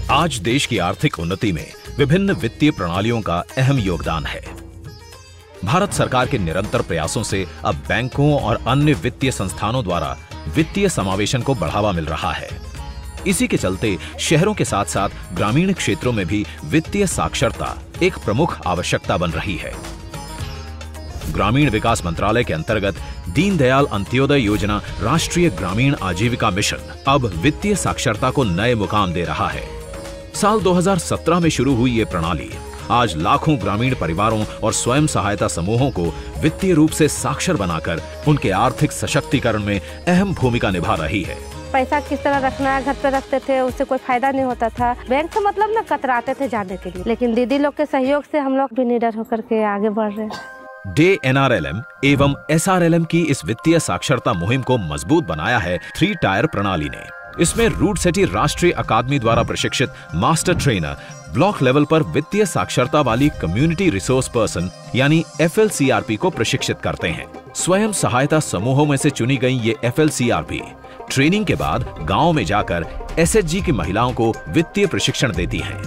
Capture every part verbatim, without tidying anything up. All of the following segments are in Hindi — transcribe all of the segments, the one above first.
आज देश की आर्थिक उन्नति में विभिन्न वित्तीय प्रणालियों का अहम योगदान है। भारत सरकार के निरंतर प्रयासों से अब बैंकों और अन्य वित्तीय संस्थानों द्वारा वित्तीय समावेशन को बढ़ावा मिल रहा है। इसी के चलते शहरों के साथ साथ ग्रामीण क्षेत्रों में भी वित्तीय साक्षरता एक प्रमुख आवश्यकता बन रही है। ग्रामीण विकास मंत्रालय के अंतर्गत दीनदयाल अंत्योदय योजना राष्ट्रीय ग्रामीण आजीविका मिशन अब वित्तीय साक्षरता को नए मुकाम दे रहा है। साल दो हज़ार सत्रह में शुरू हुई ये प्रणाली आज लाखों ग्रामीण परिवारों और स्वयं सहायता समूहों को वित्तीय रूप से साक्षर बनाकर उनके आर्थिक सशक्तिकरण में अहम भूमिका निभा रही है। पैसा किस तरह रखना है, घर पे रखते थे, उससे कोई फायदा नहीं होता था। बैंक से मतलब ना कतराते थे जाने के लिए, लेकिन दीदी लोग के सहयोग से हम लोग भी निडर होकर के आगे बढ़ रहे हैं। DAY N R L M एवं एस आर एल एम की इस वित्तीय साक्षरता मुहिम को मजबूत बनाया है थ्री टायर प्रणाली ने। इसमें रूट सेटी राष्ट्रीय अकादमी द्वारा प्रशिक्षित मास्टर ट्रेनर ब्लॉक लेवल पर वित्तीय साक्षरता वाली कम्युनिटी रिसोर्स पर्सन यानी F L C R P को प्रशिक्षित करते हैं। स्वयं सहायता समूहों में से चुनी गई ये F L C R P training के बाद गांव में जाकर एस एच जी की महिलाओं को वित्तीय प्रशिक्षण देती हैं।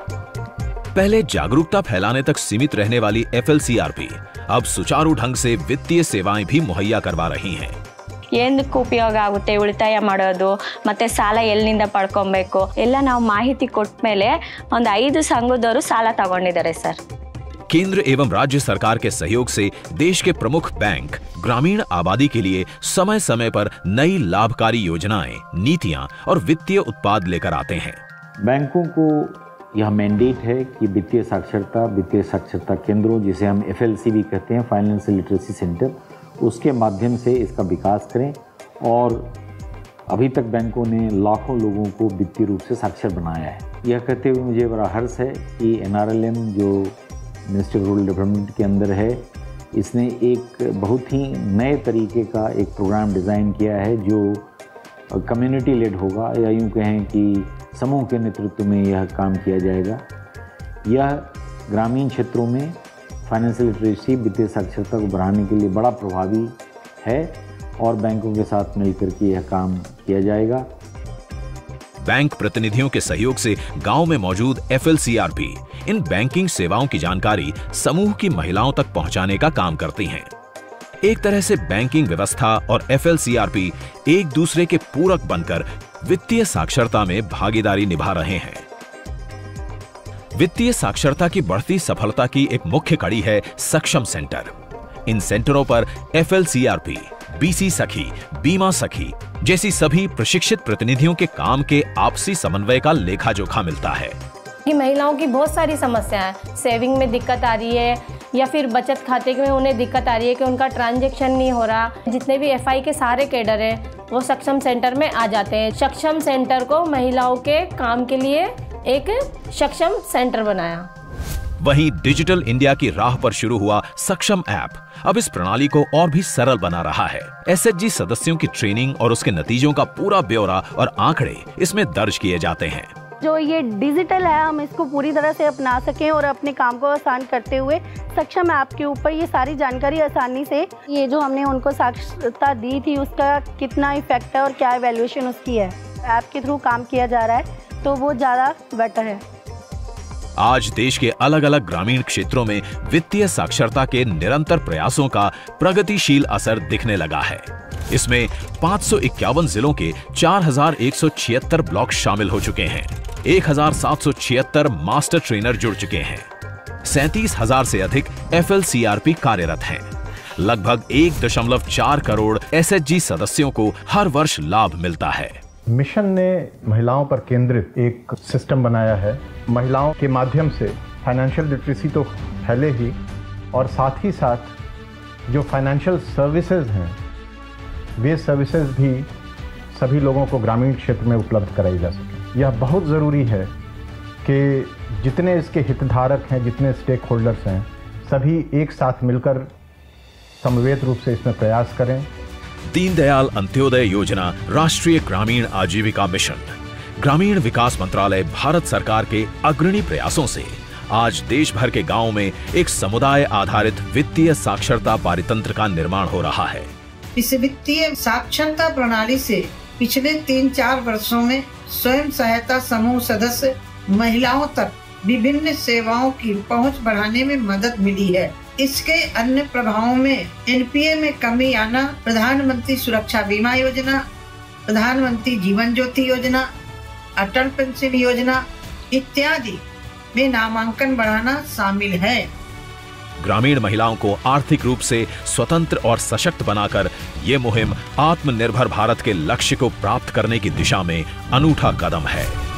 पहले जागरूकता फैलाने तक सीमित रहने वाली F L C R P अब सुचारू ढंग से वित्तीय सेवाएं भी मुहैया करवा रही हैं। ಏನಕ್ಕೆ ಉಪಯೋಗ ಆಗುತ್ತೆ ಉಳಿತಾಯ ಮಾಡೋದು ಮತ್ತೆ ಸಾಲ ಎಲ್ಲಿಂದ ಪಡ್ಕೊಬೇಕು ಎಲ್ಲ ನಾವು ಮಾಹಿತಿ ಕೊಟ್ಟಮೇಲೆ ಒಂದು ಐದು ಸಂಘದವರು ಸಾಲ ತಗೊಂಡಿದ್ದಾರೆ ಸರ್। केंद्र एवं राज्य सरकार के सहयोग से देश के प्रमुख बैंक ग्रामीण आबादी के लिए समय समय पर नई लाभकारी योजनाएं, नीतियां और वित्तीय उत्पाद लेकर आते हैं। बैंकों को यह मैंडेट है कि वित्तीय साक्षरता वित्तीय साक्षरता केंद्रों, जिसे हम एफ एल सी भी कहते हैं, फाइनेंशियल लिटरेसी सेंटर, उसके माध्यम से इसका विकास करें। और अभी तक बैंकों ने लाखों लोगों को वित्तीय रूप से साक्षर बनाया है। यह कहते हुए मुझे बड़ा हर्ष है कि एन आर एल एम जो मिनिस्ट्री ऑफ रूरल डेवलपमेंट के अंदर है, इसने एक बहुत ही नए तरीके का एक प्रोग्राम डिज़ाइन किया है जो कम्युनिटी लेड होगा, या यूँ कहें कि समूह के नेतृत्व में यह काम किया जाएगा। यह ग्रामीण क्षेत्रों में फाइनेंशियल लिटरेसी वित्तीय साक्षरता को बढ़ाने के लिए बड़ा प्रभावी है और बैंकों के साथ मिलकर के यह काम किया जाएगा। बैंक प्रतिनिधियों के सहयोग से गांव में मौजूद F L C R P इन बैंकिंग सेवाओं की जानकारी समूह की महिलाओं तक पहुंचाने का काम करती हैं। एक तरह से बैंकिंग व्यवस्था और F L C R P एक दूसरे के पूरक बनकर वित्तीय साक्षरता में भागीदारी निभा रहे हैं। वित्तीय साक्षरता की बढ़ती सफलता की एक मुख्य कड़ी है सक्षम सेंटर। इन सेंटरों पर F L C R P, B C सखी, बीमा सखी जैसी सभी प्रशिक्षित प्रतिनिधियों के काम के आपसी समन्वय का लेखा जोखा मिलता है। कि महिलाओं की बहुत सारी समस्याएं, सेविंग में दिक्कत आ रही है या फिर बचत खाते में उन्हें दिक्कत आ रही है कि उनका ट्रांजैक्शन नहीं हो रहा। जितने भी एफ आई के सारे कैडर हैं वो सक्षम सेंटर में आ जाते हैं। सक्षम सेंटर को महिलाओं के काम के लिए एक सक्षम सेंटर बनाया। वहीं डिजिटल इंडिया की राह पर शुरू हुआ सक्षम ऐप अब इस प्रणाली को और भी सरल बना रहा है। एस एच जी सदस्यों की ट्रेनिंग और उसके नतीजों का पूरा ब्यौरा और आंकड़े इसमें दर्ज किए जाते हैं। जो ये डिजिटल है, हम इसको पूरी तरह से अपना सकें और अपने काम को आसान करते हुए सक्षम ऐप के ऊपर ये सारी जानकारी आसानी से, ये जो हमने उनको साक्षरता दी थी उसका कितना इफेक्ट है और क्या एवेल्यूएशन उसकी है, ऐप के थ्रू काम किया जा रहा है तो वो ज़्यादा बेटर है। आज देश के अलग अलग ग्रामीण क्षेत्रों में वित्तीय साक्षरता के निरंतर प्रयासों का प्रगतिशील असर दिखने लगा है। इसमें पाँच सौ इक्यावन जिलों के चार हजार एक सौ छिहत्तर ब्लॉक शामिल हो चुके हैं। एक हजार सात सौ छिहत्तर मास्टर ट्रेनर जुड़ चुके हैं। सैंतीस हजार से अधिक F L C R P कार्यरत हैं। लगभग एक दशमलव चार करोड़ एस एच जी सदस्यों को हर वर्ष लाभ मिलता है। मिशन ने महिलाओं पर केंद्रित एक सिस्टम बनाया है। महिलाओं के माध्यम से फाइनेंशियल लिटरेसी तो फैले ही, और साथ ही साथ जो फाइनेंशियल सर्विसेज हैं वे सर्विसेज भी सभी लोगों को ग्रामीण क्षेत्र में उपलब्ध कराई जा सके। यह बहुत ज़रूरी है कि जितने इसके हितधारक हैं, जितने स्टेक होल्डर्स हैं, सभी एक साथ मिलकर समवेत रूप से इसमें प्रयास करें। दीनदयाल अंत्योदय योजना राष्ट्रीय ग्रामीण आजीविका मिशन ग्रामीण विकास मंत्रालय भारत सरकार के अग्रणी प्रयासों से आज देश भर के गांवों में एक समुदाय आधारित वित्तीय साक्षरता पारितंत्र का निर्माण हो रहा है। इस वित्तीय साक्षरता प्रणाली से पिछले तीन चार वर्षों में स्वयं सहायता समूह सदस्य महिलाओं तक विभिन्न सेवाओं की पहुंच बढ़ाने में मदद मिली है। इसके अन्य प्रभावों में एनपीए में कमी आना, प्रधानमंत्री सुरक्षा बीमा योजना, प्रधानमंत्री जीवन ज्योति योजना, अटल पेंशन योजना इत्यादि में नामांकन बढ़ाना शामिल है। ग्रामीण महिलाओं को आर्थिक रूप से स्वतंत्र और सशक्त बनाकर ये मुहिम आत्मनिर्भर भारत के लक्ष्य को प्राप्त करने की दिशा में अनूठा कदम है।